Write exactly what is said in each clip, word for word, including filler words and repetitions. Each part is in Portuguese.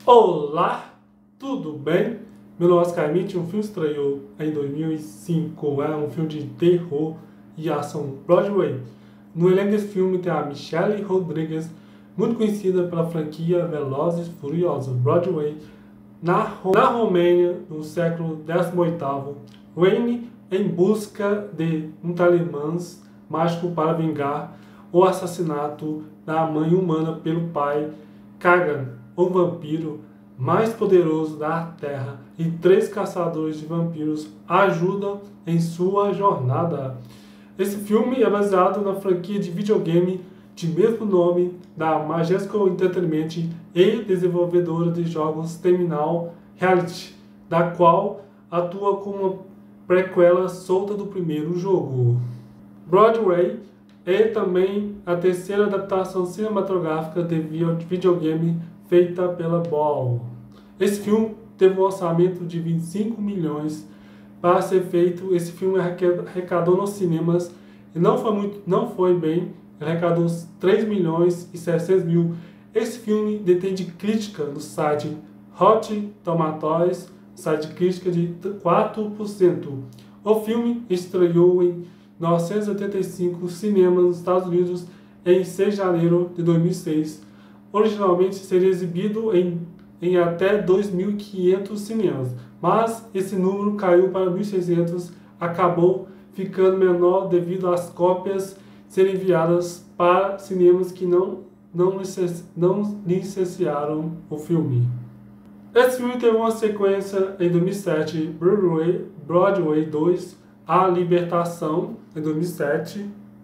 Olá, tudo bem? Meu nome é Oscar Mitch, um filme estreou em dois mil e cinco, é um filme de terror e ação Broadway. No elenco desse filme tem a Michelle Rodrigues, muito conhecida pela franquia Velozes e Furiosos Broadway. Na, Ro na Romênia, no século décimo oitavo, Wayne, em busca de um talismã mágico para vingar o assassinato da mãe humana pelo pai, Kagan, o vampiro mais poderoso da Terra, e três caçadores de vampiros ajudam em sua jornada. Esse filme é baseado na franquia de videogame de mesmo nome da Majesco Entertainment e desenvolvedora de jogos Terminal Reality, da qual atua como uma prequela solta do primeiro jogo. Broadway é também a terceira adaptação cinematográfica de videogame feita pela Ball. Esse filme teve um orçamento de vinte e cinco milhões para ser feito. Esse filme arrecadou nos cinemas e não foi, muito, não foi bem, arrecadou três milhões e seiscentos mil. Esse filme detém de crítica no site Hot Tomatoes, site de crítica de quatro por cento. O filme estreou em novecentos e oitenta e cinco cinemas nos Estados Unidos em seis de janeiro de dois mil e seis. Originalmente seria exibido em, em até dois mil e quinhentos cinemas, mas esse número caiu para mil e seiscentos, acabou ficando menor devido às cópias serem enviadas para cinemas que não, não, licenci, não licenciaram o filme. Esse filme teve uma sequência em dois mil e sete, Broadway, Broadway dois, A Libertação, em dois mil e sete,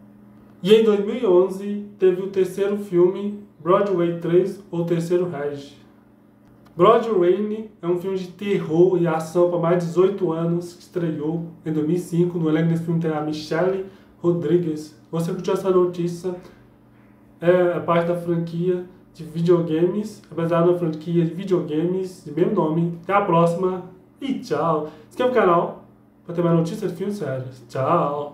e em dois mil e onze teve o terceiro filme, Broadway três, ou Terceiro Reich. Broadway é um filme de terror e ação para mais de dezoito anos, que estreou em dois mil e cinco. No elenco desse filme tem a Michelle Rodrigues. Você curtiu essa notícia? É parte da franquia de videogames, apesar da franquia de videogames de mesmo nome. Até a próxima e tchau! Se inscreva no canal para ter mais notícias de filmes sérios. Tchau!